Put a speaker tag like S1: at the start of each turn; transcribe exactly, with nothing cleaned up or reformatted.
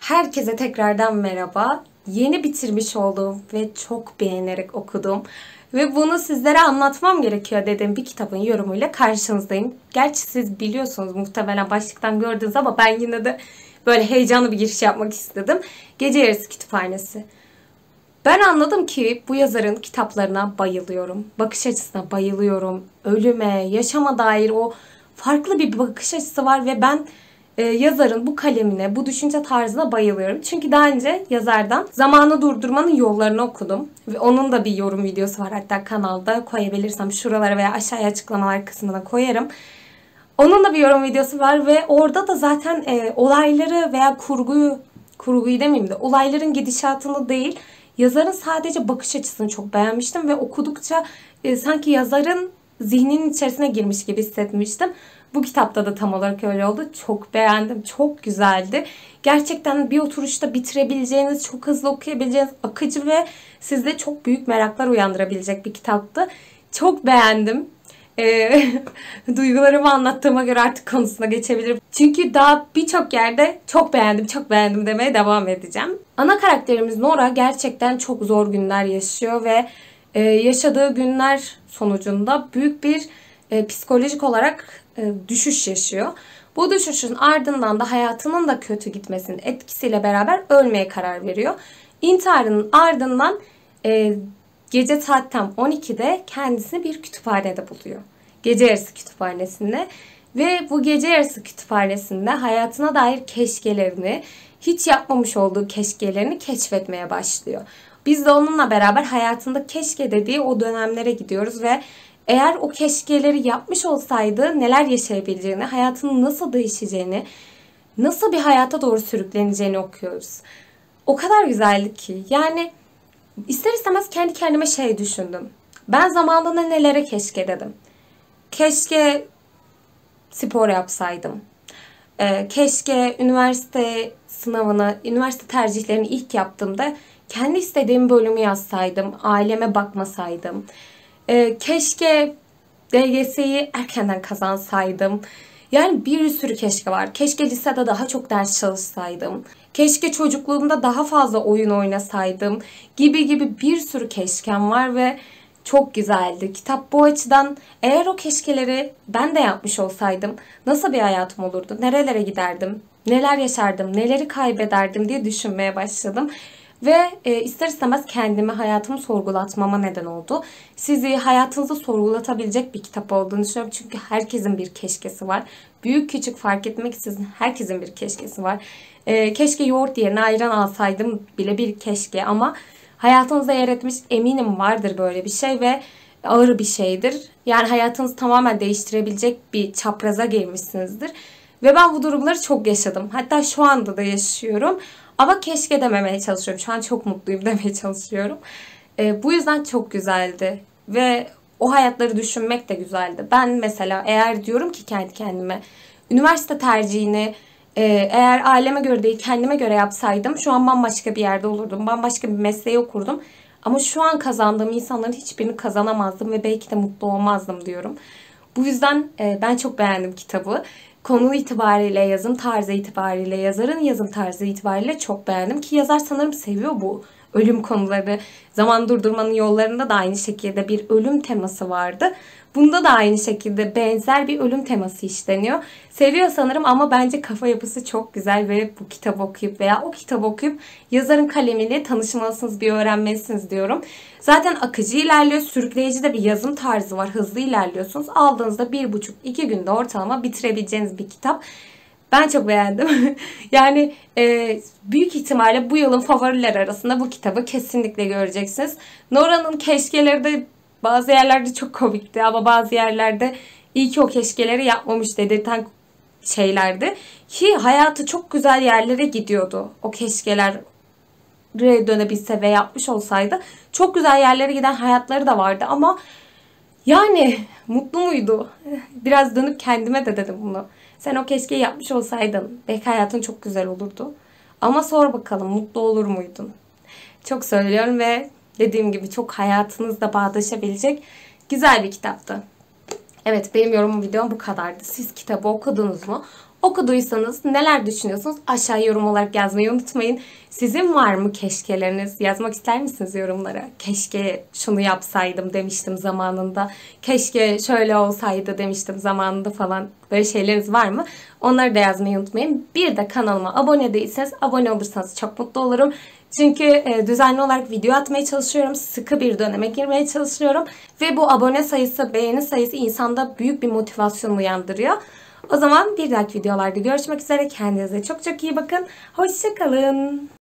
S1: Herkese tekrardan merhaba. Yeni bitirmiş olduğum ve çok beğenerek okuduğum ve bunu sizlere anlatmam gerekiyor dediğim bir kitabın yorumuyla karşınızdayım. Gerçi siz biliyorsunuz muhtemelen başlıktan gördünüz ama ben yine de böyle heyecanlı bir giriş yapmak istedim. Gece Yarısı Kütüphanesi. Ben anladım ki bu yazarın kitaplarına bayılıyorum. Bakış açısına bayılıyorum. Ölüme, yaşama dair o farklı bir bakış açısı var ve ben e, yazarın bu kalemine, bu düşünce tarzına bayılıyorum. Çünkü daha önce yazardan Zamanı Durdurmanın Yollarını okudum. Ve onun da bir yorum videosu var, hatta kanalda koyabilirsem şuralara veya aşağıya açıklamalar kısmına koyarım. Onun da bir yorum videosu var ve orada da zaten e, olayları veya kurguyu, kurguyu demeyeyim de olayların gidişatını değil, yazarın sadece bakış açısını çok beğenmiştim ve okudukça e, sanki yazarın zihninin içerisine girmiş gibi hissetmiştim. Bu kitapta da tam olarak öyle oldu. Çok beğendim. Çok güzeldi. Gerçekten bir oturuşta bitirebileceğiniz, çok hızlı okuyabileceğiniz, akıcı ve sizde çok büyük meraklar uyandırabilecek bir kitaptı. Çok beğendim. E, duygularımı anlattığıma göre artık konusuna geçebilirim. Çünkü daha birçok yerde çok beğendim, çok beğendim demeye devam edeceğim. Ana karakterimiz Nora gerçekten çok zor günler yaşıyor ve e, yaşadığı günler sonucunda büyük bir e, psikolojik olarak e, düşüş yaşıyor. Bu düşüşün ardından da hayatının da kötü gitmesinin etkisiyle beraber ölmeye karar veriyor. İntiharının ardından e, gece saat tam on ikide kendisini bir kütüphanede buluyor. Gece Yarısı Kütüphanesi'nde. Ve bu Gece Yarısı Kütüphanesi'nde hayatına dair keşkelerini, hiç yapmamış olduğu keşkelerini keşfetmeye başlıyor. Biz de onunla beraber hayatında keşke dediği o dönemlere gidiyoruz ve eğer o keşkeleri yapmış olsaydı neler yaşayabileceğini, hayatının nasıl değişeceğini, nasıl bir hayata doğru sürükleneceğini okuyoruz. O kadar güzeldi ki. Yani ister istemez kendi kendime şey düşündüm. Ben zamanında nelere keşke dedim. Keşke spor yapsaydım. Ee, keşke üniversite sınavını, üniversite tercihlerini ilk yaptığımda kendi istediğim bölümü yazsaydım. Aileme bakmasaydım. Ee, keşke D G S'yi erkenden kazansaydım. Yani bir sürü keşke var. Keşke lisede daha çok ders çalışsaydım. Keşke çocukluğumda daha fazla oyun oynasaydım. Gibi gibi bir sürü keşkem var ve çok güzeldi. Kitap bu açıdan eğer o keşkeleri ben de yapmış olsaydım nasıl bir hayatım olurdu? Nerelere giderdim? Neler yaşardım? Neleri kaybederdim diye düşünmeye başladım. Ve e, ister istemez kendimi, hayatımı sorgulatmama neden oldu. Sizi hayatınızı sorgulatabilecek bir kitap olduğunu düşünüyorum. Çünkü herkesin bir keşkesi var. Büyük küçük fark etmeksizin herkesin bir keşkesi var. E, keşke yoğurt yerine ayran alsaydım bile bir keşke ama hayatınızda yer etmiş, eminim vardır böyle bir şey ve ağır bir şeydir. Yani hayatınızı tamamen değiştirebilecek bir çapraza girmişsinizdir. Ve ben bu durumları çok yaşadım. Hatta şu anda da yaşıyorum. Ama keşke dememeye çalışıyorum. Şu an çok mutluyum demeye çalışıyorum. E, bu yüzden çok güzeldi. Ve o hayatları düşünmek de güzeldi. Ben mesela eğer diyorum ki kendi kendime üniversite tercihini e, eğer aileme göre değil kendime göre yapsaydım şu an bambaşka bir yerde olurdum. Bambaşka bir mesleği okurdum. Ama şu an kazandığım insanların hiçbirini kazanamazdım ve belki de mutlu olmazdım diyorum. Bu yüzden e, ben çok beğendim kitabı. Konu itibariyle, yazım tarzı itibariyle, yazarın yazım tarzı itibariyle çok beğendim. Ki yazar sanırım seviyor bu ölüm konuları. Zaman Durdurmanın Yollarında da aynı şekilde bir ölüm teması vardı. Bunda da aynı şekilde benzer bir ölüm teması işleniyor. Seviyor sanırım ama bence kafa yapısı çok güzel ve bu kitabı okuyup veya o kitabı okuyup yazarın kalemiyle tanışmalısınız, bir öğrenmelisiniz diyorum. Zaten akıcı ilerliyor, sürükleyici de bir yazım tarzı var, hızlı ilerliyorsunuz. Aldığınızda bir buçuk iki günde ortalama bitirebileceğiniz bir kitap. Ben çok beğendim. yani e, büyük ihtimalle bu yılın favoriler arasında bu kitabı kesinlikle göreceksiniz. Nora'nın keşkeleri de bazı yerlerde çok komikti ama bazı yerlerde iyi ki o keşkeleri yapmamış dedirten şeylerdi. Ki hayatı çok güzel yerlere gidiyordu. O keşkeler dönebilse ve yapmış olsaydı çok güzel yerlere giden hayatları da vardı ama yani mutlu muydu? Biraz dönüp kendime de dedim bunu. Sen o keşkeyi yapmış olsaydın belki hayatın çok güzel olurdu. Ama sor bakalım mutlu olur muydun? Çok söylüyorum ve dediğim gibi çok hayatınızda bağdaşabilecek güzel bir kitaptı. Evet, benim yorum videom bu kadardı. Siz kitabı okudunuz mu? Okuduysanız neler düşünüyorsunuz? Aşağı yorum olarak yazmayı unutmayın. Sizin var mı keşkeleriniz? Yazmak ister misiniz yorumlara? Keşke şunu yapsaydım demiştim zamanında. Keşke şöyle olsaydı demiştim zamanında falan. Böyle şeyleriniz var mı? Onları da yazmayı unutmayın. Bir de kanalıma abone değilseniz abone olursanız çok mutlu olurum. Çünkü e, düzenli olarak video atmaya çalışıyorum. Sıkı bir döneme girmeye çalışıyorum. Ve bu abone sayısı, beğeni sayısı insanda büyük bir motivasyon uyandırıyor. O zaman bir dahaki videolarda görüşmek üzere. Kendinize çok çok iyi bakın. Hoşça kalın.